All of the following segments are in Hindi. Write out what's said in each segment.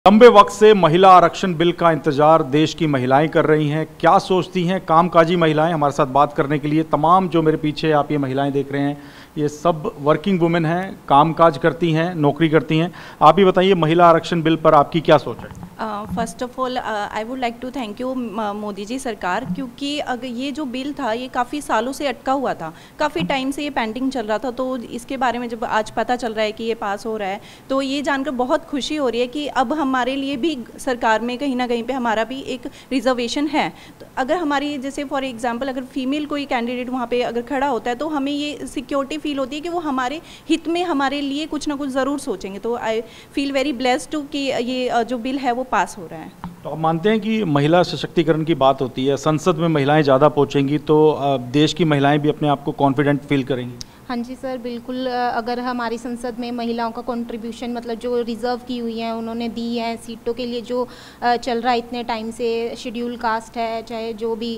लंबे वक्त से महिला आरक्षण बिल का इंतजार देश की महिलाएं कर रही हैं। क्या सोचती हैं कामकाजी महिलाएं? हमारे साथ बात करने के लिए तमाम जो मेरे पीछे आप ये महिलाएं देख रहे हैं, ये सब वर्किंग वुमेन हैं, कामकाज करती हैं, नौकरी करती हैं। आप ही बताइए, महिला आरक्षण बिल पर आपकी क्या सोच है? First of all I would like to thank you Modi ji सरकार, क्योंकि अगर ये जो बिल था ये काफ़ी सालों से अटका हुआ था, काफ़ी टाइम से ये पेंडिंग चल रहा था। तो इसके बारे में जब आज पता चल रहा है कि ये पास हो रहा है तो ये जानकर बहुत खुशी हो रही है कि अब हमारे लिए भी सरकार में कहीं ना कहीं पे हमारा भी एक रिजर्वेशन है। तो अगर हमारी जैसे फॉर एग्जांपल अगर फीमेल कोई कैंडिडेट वहाँ पे अगर खड़ा होता है तो हमें ये सिक्योरिटी फील होती है कि वो हमारे हित में हमारे लिए कुछ ना कुछ ज़रूर सोचेंगे। तो आई फील वेरी ब्लेस्ड कि ये जो बिल है वो पास हो रहा है। तो आप मानते हैं कि महिला सशक्तिकरण की बात होती है, संसद में महिलाएं ज़्यादा पहुंचेंगी तो देश की महिलाएं भी अपने आप को कॉन्फिडेंट फील करेंगी? हाँ जी सर, बिल्कुल। अगर हमारी संसद में महिलाओं का कंट्रीब्यूशन मतलब जो रिज़र्व की हुई हैं उन्होंने दी है सीटों के लिए, जो चल रहा है इतने टाइम से, शेड्यूल कास्ट है चाहे जो भी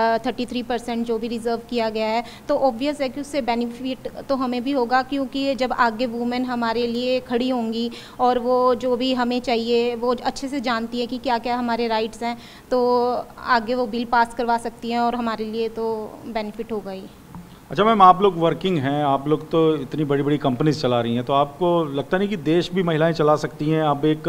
33% जो भी रिज़र्व किया गया है, तो ऑब्वियस है कि उससे बेनिफिट तो हमें भी होगा, क्योंकि जब आगे वुमेन हमारे लिए खड़ी होंगी और वो जो भी हमें चाहिए वो अच्छे से जानती है कि क्या क्या हमारे राइट्स हैं, तो आगे वो बिल पास करवा सकती हैं और हमारे लिए तो बेनिफिट होगा ही। अच्छा मैम, आप लोग वर्किंग हैं, आप लोग तो इतनी बड़ी बड़ी कंपनीज चला रही हैं, तो आपको लगता नहीं कि देश भी महिलाएं चला सकती हैं? अब एक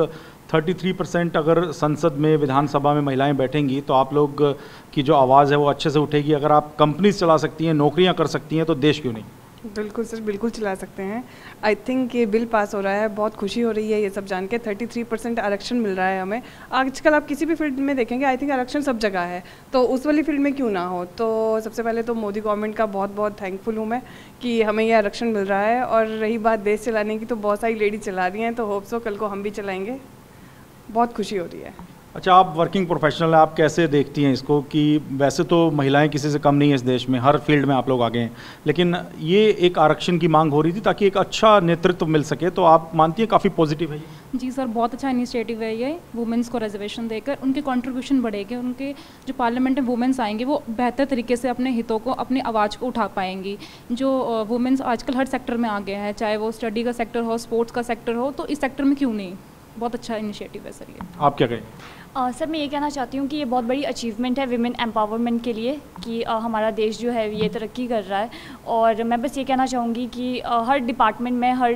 33% अगर संसद में, विधानसभा में महिलाएं बैठेंगी तो आप लोग की जो आवाज़ है वो अच्छे से उठेगी। अगर आप कंपनीज चला सकती हैं, नौकरियां कर सकती हैं, तो देश क्यों नहीं? बिल्कुल सर, बिल्कुल चला सकते हैं। आई थिंक ये बिल पास हो रहा है, बहुत खुशी हो रही है ये सब जान के। 33% आरक्षण मिल रहा है हमें। आजकल आप किसी भी फील्ड में देखेंगे, आई थिंक आरक्षण सब जगह है, तो उस वाली फील्ड में क्यों ना हो। तो सबसे पहले तो मोदी गवर्नमेंट का बहुत बहुत थैंकफुल हूँ मैं कि हमें ये आरक्षण मिल रहा है। और रही बात देश चलाने की, तो बहुत सारी लेडी चला रही हैं, तो होप सो कल को हम भी चलाएँगे। बहुत खुशी हो रही है। अच्छा, आप वर्किंग प्रोफेशनल हैं, आप कैसे देखती हैं इसको कि वैसे तो महिलाएं किसी से कम नहीं है इस देश में, हर फील्ड में आप लोग आगे हैं, लेकिन ये एक आरक्षण की मांग हो रही थी ताकि एक अच्छा नेतृत्व मिल सके, तो आप मानती हैं काफ़ी पॉजिटिव है ये? जी सर, बहुत अच्छा इनिशिएटिव है ये। वुमेंस को रिजर्वेशन देकर उनके कंट्रीब्यूशन बढ़ेगा, उनके जो पार्लियामेंट में वुमेंस आएंगे वो बेहतर तरीके से अपने हितों को, अपनी आवाज़ को उठा पाएंगी। जो वुमेंस आजकल हर सेक्टर में आगे हैं, चाहे वो स्टडी का सेक्टर हो, स्पोर्ट्स का सेक्टर हो, तो इस सेक्टर में क्यों नहीं। बहुत अच्छा इनिशिएटिव है सर ये। आप क्या कहें? सर मैं ये कहना चाहती हूँ कि ये बहुत बड़ी अचीवमेंट है विमेन एम्पावरमेंट के लिए कि हमारा देश जो है ये तरक्की कर रहा है। और मैं बस ये कहना चाहूँगी कि हर डिपार्टमेंट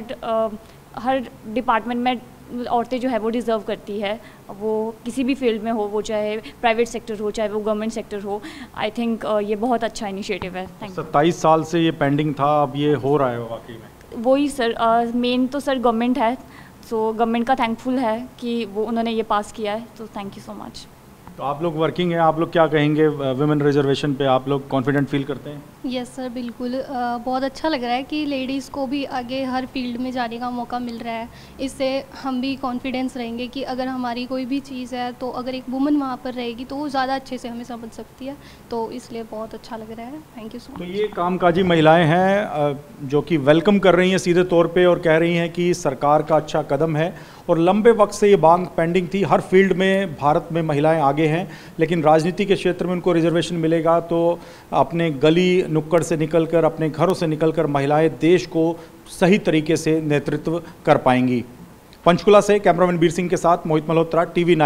में औरतें जो है वो डिज़र्व करती है, वो किसी भी फील्ड में हो, वो चाहे प्राइवेट सेक्टर हो चाहे वो गवर्नमेंट सेक्टर हो। आई थिंक ये बहुत अच्छा इनिशिएटिव है। Thank you. 27 साल से ये पेंडिंग था, अब ये हो रहा है वाकई में? वही सर, मेन तो सर गवर्नमेंट है, सो गवर्नमेंट का थैंकफुल है कि वो उन्होंने ये पास किया है, तो थैंक यू सो मच। तो आप लोग वर्किंग हैं, आप लोग क्या कहेंगे वुमेन रिजर्वेशन पे? आप लोग कॉन्फिडेंट फील करते हैं? यस सर, बिल्कुल। बहुत अच्छा लग रहा है कि लेडीज़ को भी आगे हर फील्ड में जाने का मौका मिल रहा है। इससे हम भी कॉन्फिडेंस रहेंगे कि अगर हमारी कोई भी चीज़ है तो अगर एक वुमन वहाँ पर रहेगी तो वो ज़्यादा अच्छे से हमें समझ सकती है, तो इसलिए बहुत अच्छा लग रहा है। Thank you so much. तो ये कामकाजी महिलाएं हैं जो कि वेलकम कर रही हैं सीधे तौर पे और कह रही हैं कि सरकार का अच्छा कदम है, और लंबे वक्त से ये मांग पेंडिंग थी। हर फील्ड में भारत में महिलाएं आगे हैं, लेकिन राजनीति के क्षेत्र में उनको रिजर्वेशन मिलेगा तो अपने गली नुक्कड़ से निकलकर, अपने घरों से निकलकर महिलाएं देश को सही तरीके से नेतृत्व कर पाएंगी। पंचकुला से कैमरामैन बीर सिंह के साथ मोहित मल्होत्रा, TV9।